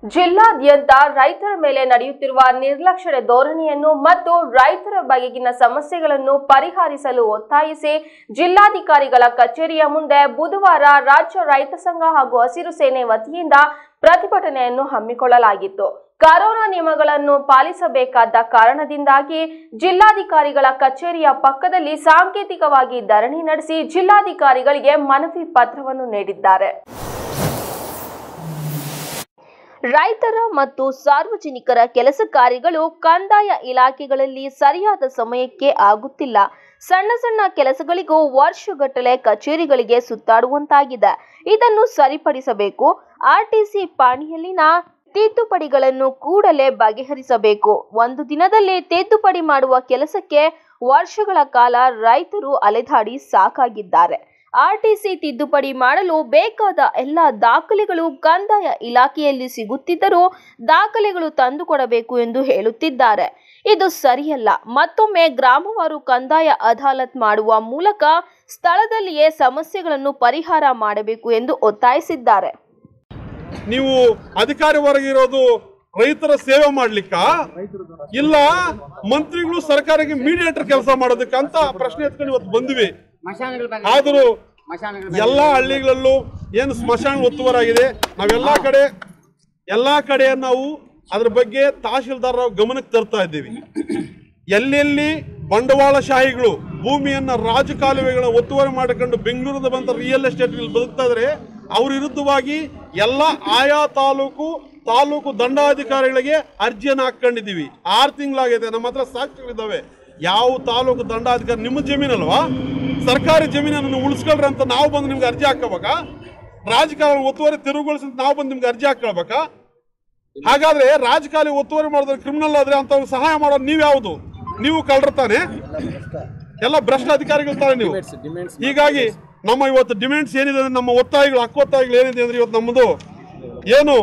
ಜಿಲ್ಲಾದ್ಯಂತ ರೈತರ ಮೇಲೆ ನಡೆಯುತ್ತಿರುವ ನಿರ್ಲಕ್ಷ್ಯ ಧೋರಣೆಯನ್ನು ಮತ್ತು ರೈತರ ಬಗೆಗಿನ ಸಮಸ್ಯೆಗಳನ್ನು ಪರಿಹರಿಸಲು ಒತ್ತಾಯಿಸಿ ಜಿಲ್ಲಾಧಿಕಾರಿಗಳ ಕಚೇರಿಯ ಮುಂದೆ ಬುಧವಾರ ರಾಜ್ಯ ರೈತ ಸಂಘ ಹಾಗೂ ಹಸಿರು ಸೇನೆ ವತಿಯಿಂದ ಪ್ರತಿಭಟನೆಯನ್ನು ಹಮ್ಮಿಕೊಳ್ಳಲಾಗಿತ್ತು. ಕರೋನಾ ನಿಯಮಗಳನ್ನು ಪಾಲಿಸಬೇಕಾದ ಕಾರಣದಿಂದಾಗಿ ಜಿಲ್ಲಾಧಿಕಾರಿಗಳ ಕಚೇರಿಯ ಪಕ್ಕದಲ್ಲಿ ಸಾಂಕೇತಿಕವಾಗಿ ಧರಣಿ ನಡೆಸಿ ಜಿಲ್ಲಾಧಿಕಾರಿಗಳಿಗೆ ಮನವಿ ಪತ್ರವನ್ನು ನೀಡಿದ್ದಾರೆ. ರೈತರ ಮತ್ತು ಸಾರ್ವಜನಿಕರ ಕೆಲಸ ಕಾರ್ಯಗಳು ಕಂದಾಯ ಇಲಾಖೆಗಳಲ್ಲಿ ಸರಿಯಾದ ಸಮಯಕ್ಕೆ ಆಗುತ್ತಿಲ್ಲ. ಸಣ್ಣ ಸಣ್ಣ ಕೆಲಸಗಳಿಗೂ ವರ್ಷಗಟ್ಟಲೆ ಕಚೇರಿಗಳಿಗೆ ಸುತ್ತಾಡುವಂತಾಗಿದೆ. ಇದನ್ನು ಸರಿಪಡಿಸಬೇಕು. ಆರ್ಟಿಸಿ ಪಾಣಿಯಲ್ಲಿನ ತಿದ್ದುಪಡಿಗಳನ್ನು ಕೂಡಲೇ ಬಗೆಹರಿಸಬೇಕು. ಒಂದು ದಿನದಲ್ಲಿ ತಿದ್ದುಪಡಿ ಮಾಡುವ ಕೆಲಸಕ್ಕೆ ವರ್ಷಗಳ ಕಾಲ ರೈತರು ಅಲೆದಾಡಿ ಸಾಕಾಗಿದ್ದಾರೆ. ಆರ್ಟಿಸಿ ತಿದ್ದುಪಡಿ ಮಾಡಲು ಬೇಕಾದ ಎಲ್ಲ ದಾಖಲೆಗಳು ಕಂದಾಯ ಇಲಾಖೆಯಲ್ಲಿ ಸಿಗುತ್ತಿದ್ದರೂ ದಾಖಲೆಗಳು ತಂದುಕೊಡಬೇಕು ಎಂದು ಹೇಳುತ್ತಿದ್ದಾರೆ. ಇದು ಸರಿಯಲ್ಲ. ಮತ್ತೊಮ್ಮೆ ಗ್ರಾಮವಾರು ಕಂದಾಯ ಅದಾಲತ್ ಮಾಡುವ ಮೂಲಕ ಸ್ಥಳದಲ್ಲಿಯೇ ಸಮಸ್ಯೆಗಳನ್ನು ಪರಿಹಾರ ಮಾಡಬೇಕು ಎಂದು ಒತ್ತಾಯಿಸಿದ್ದಾರೆ. ನೀವು ಅಧಿಕಾರಿ ಹೊರಗಿರೋದು ರೈತರ ಸೇವೆ ಮಾಡ್ಲಿಕ್ಕ ಇಲ್ಲ ಮಂತ್ರಿಗಳು ಸರ್ಕಾರಕ್ಕೆ ಮೀಡಿಯೇಟರ್ ಕೆಲಸ ಮಾಡೋದಕ್ಕೆ ಅಂತ ಪ್ರಶ್ನೆ ಎತ್ಕೊಂಡು ಇವತ್ತು ಬಂದ್ವಿ. ಆದರೂ ಎಲ್ಲಾ ಹಳ್ಳಿಗಳಲ್ಲೂ ಏನು ಸ್ಮಶಾನ ಒತ್ತುವರಾಗಿದೆ. ಎಲ್ಲಾ ಕಡೆ ನಾವು ಅದ್ರ ಬಗ್ಗೆ ತಹಶೀಲ್ದಾರ್ ಗಮನಕ್ಕೆ ತರ್ತಾ ಇದ್ದೀವಿ. ಎಲ್ಲೆಲ್ಲಿ ಬಂಡವಾಳಶಾಹಿಗಳು ಭೂಮಿಯನ್ನ ರಾಜಕಾಲುವೆಗಳ ಒತ್ತುವರಿ ಮಾಡಿಕೊಂಡು ಬೆಂಗಳೂರಿಂದ ಬಂದ ರಿಯಲ್ ಎಸ್ಟೇಟ್ ಬದುಕ್ತಾ ಇದ್ರೆ ಅವ್ರ ವಿರುದ್ಧವಾಗಿ ಎಲ್ಲ ಆಯಾ ತಾಲೂಕು ದಂಡಾಧಿಕಾರಿಗಳಿಗೆ ಅರ್ಜಿಯನ್ನು ಹಾಕೊಂಡಿದ್ದೀವಿ. 6 ತಿಂಗಳಾಗಿದೆ. ನಮ್ಮ ಹತ್ರ ಸಾಕ್ಷಿಗಳಿದ್ದಾವೆ. ಯಾವ ತಾಲೂಕು ದಂಡಾಧಿಕಾರಿ ನಿಮ್ಮ ಜಮೀನಲ್ವಾ, ಸರ್ಕಾರಿ ಜಮೀನನ್ನು ಉಳಿಸ್ಕೊಳ್ರಿ ಅಂತ ನಾವು ಬಂದು ನಿಮ್ಗೆ ಅರ್ಜಿ ಹಾಕೋಬೇಕಾ? ರಾಜಕಾರಣ ಒತ್ತುವರಿ ತೆರವುಗೊಳಿಸಿ ನಾವು ಬಂದು ನಿಮ್ಗೆ ಅರ್ಜಿ ಹಾಕೊಳ್ಬೇಕಾ? ಹಾಗಾದ್ರೆ ರಾಜಕಾಲಿ ಒತ್ತುವರಿ ಮಾಡಿದ್ರೆ ಕ್ರಿಮಿನಲ್ ಆದ್ರೆ ಅಂತ ಸಹಾಯ ಮಾಡೋದು ನೀವು ಯಾವುದು? ನೀವು ಕಳ್ರತಾನೆ, ಎಲ್ಲ ಭ್ರಷ್ಟ ಅಧಿಕಾರಿಗಳು ತಾನೆ ನೀವು. ಹೀಗಾಗಿ ನಮ್ಮ ಇವತ್ತು ಡಿಮ್ಯಾಂಡ್ಸ್ ಏನಿದೆ ಅಂದ್ರೆ, ನಮ್ಮ ಒತ್ತಾಯಗಳು ಹಕ್ಕೊತ್ತಾಯಗಳು ಏನಿದೆ ಅಂದ್ರೆ, ಇವತ್ತು ನಮ್ಮದು ಏನು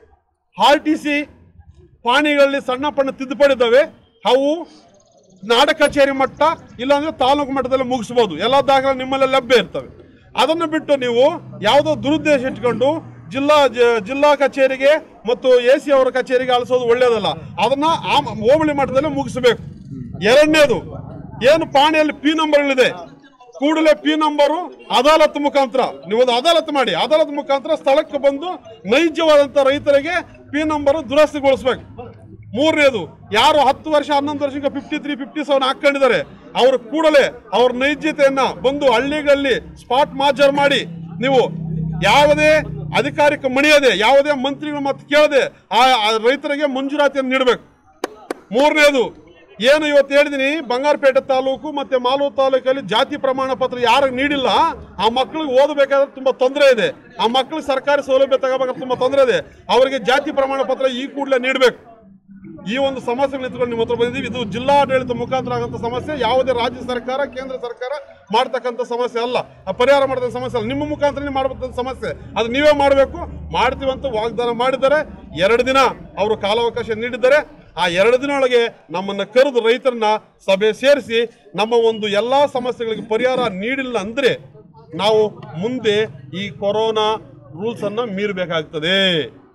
ಆರ್ಟಿಸಿ ಪಾಣಿಗಳಲ್ಲಿ ಸಣ್ಣ ಪಣ್ಣ ತಿದ್ದುಪಡಿದ್ದಾವೆ. ಅವು ನಾಡ ಕಚೇರಿ ಮಟ್ಟ ಇಲ್ಲಾಂದ್ರೆ ತಾಲೂಕು ಮಟ್ಟದಲ್ಲಿ ಮುಗಿಸ್ಬೋದು. ಎಲ್ಲ ದಾಖಲೆ ನಿಮ್ಮಲ್ಲಿ ಲಭ್ಯ ಇರ್ತವೆ. ಅದನ್ನು ಬಿಟ್ಟು ನೀವು ಯಾವುದೋ ದುರುದ್ದೇಶ ಇಟ್ಕೊಂಡು ಜಿಲ್ಲಾ ಕಚೇರಿಗೆ ಮತ್ತು AC ಅವರ ಕಚೇರಿಗೆ ಅಳಿಸೋದು ಒಳ್ಳೇದಲ್ಲ. ಅದನ್ನ ಹೋಬಳಿ ಮಟ್ಟದಲ್ಲಿ ಮುಗಿಸಬೇಕು. ಎರಡನೇದು, ಏನು ಪಾಣಿಯಲ್ಲಿ P ನಂಬರ್ಗಳಿದೆ, ಕೂಡಲೇ P ನಂಬರು ಅದಾಲತ್ ಮುಖಾಂತರ ನೀವು ಅದಾಲತ್ ಮಾಡಿ, ಅದಾಲತ್ ಮುಖಾಂತರ ಸ್ಥಳಕ್ಕೆ ಬಂದು ನೈಜವಾದಂತ ರೈತರಿಗೆ P ನಂಬರ್ ದುರಸ್ತಿಗೊಳಿಸ್ಬೇಕು. ಮೂರನೇದು, ಯಾರು 10 ವರ್ಷ 11 ವರ್ಷಕ್ಕೆ 53, 57 ಹಾಕೊಂಡಿದ್ದಾರೆ ಅವರು ಕೂಡಲೇ ಅವ್ರ ನೈಜತೆಯನ್ನ ಬಂದು ಹಳ್ಳಿಗಳಲ್ಲಿ ಸ್ಪಾಟ್ ಮಾಜರ್ ಮಾಡಿ ನೀವು ಯಾವುದೇ ಅಧಿಕಾರಕ್ಕೆ ಮಣಿಯದೆ, ಯಾವುದೇ ಮಂತ್ರಿಗಳ ಮಾತು ಕೇಳದೆ ಆ ರೈತರಿಗೆ ಮಂಜೂರಾತಿಯನ್ನು ನೀಡಬೇಕು. ಮೂರನೇದು, ಏನು ಇವತ್ತು ಹೇಳಿದೀನಿ, ಬಂಗಾರಪೇಟೆ ತಾಲೂಕು ಮತ್ತೆ ಮಾಲೂರು ತಾಲೂಕಲ್ಲಿ ಜಾತಿ ಪ್ರಮಾಣ ಪತ್ರ ಯಾರಿಗೆ ನೀಡಿಲ್ಲ ಆ ಮಕ್ಕಳಿಗೆ ಓದಬೇಕಾದ್ರೆ ತುಂಬಾ ತೊಂದರೆ ಇದೆ. ಆ ಮಕ್ಕಳಿಗೆ ಸರ್ಕಾರಿ ಸೌಲಭ್ಯ ತಗೋಬೇಕಾದ್ರೆ ತುಂಬಾ ತೊಂದರೆ ಇದೆ. ಅವರಿಗೆ ಜಾತಿ ಪ್ರಮಾಣ ಪತ್ರ ಈ ಕೂಡಲೇ ನೀಡಬೇಕು. ಈ ಒಂದು ಸಮಸ್ಯೆಗಳು ಇಟ್ಕೊಂಡು ನಿಮ್ಮ ಹತ್ರ ಬಂದಿದ್ದೀವಿ. ಇದು ಜಿಲ್ಲಾಡಳಿತ ಮುಖಾಂತರ ಆಗಂತ ಸಮಸ್ಯೆ, ಯಾವುದೇ ರಾಜ್ಯ ಸರ್ಕಾರ ಕೇಂದ್ರ ಸರ್ಕಾರ ಮಾಡ್ತಕ್ಕಂಥ ಸಮಸ್ಯೆ ಅಲ್ಲ, ಪರಿಹಾರ ಮಾಡತಕ್ಕ ಸಮಸ್ಯೆ ಅಲ್ಲ. ನಿಮ್ಮ ಮುಖಾಂತರ ಮಾಡಬೇಕಂತ ಸಮಸ್ಯೆ, ಅದು ನೀವೇ ಮಾಡಬೇಕು. ಮಾಡ್ತೀವಂತ ವಾಗ್ದಾನ ಮಾಡಿದ್ದಾರೆ. 2 ದಿನ ಅವರು ಕಾಲಾವಕಾಶ ನೀಡಿದ್ದಾರೆ. ಆ 2 ದಿನ ಒಳಗೆ ನಮ್ಮನ್ನ ಕರೆದು ರೈತರನ್ನ ಸಭೆ ಸೇರಿಸಿ ನಮ್ಮ ಒಂದು ಎಲ್ಲಾ ಸಮಸ್ಯೆಗಳಿಗೆ ಪರಿಹಾರ ನೀಡಿಲ್ಲ ಅಂದ್ರೆ ನಾವು ಮುಂದೆ ಈ ಕೊರೋನಾ ರೂಲ್ಸ್ ಅನ್ನ ಮೀರಬೇಕಾಗ್ತದೆ.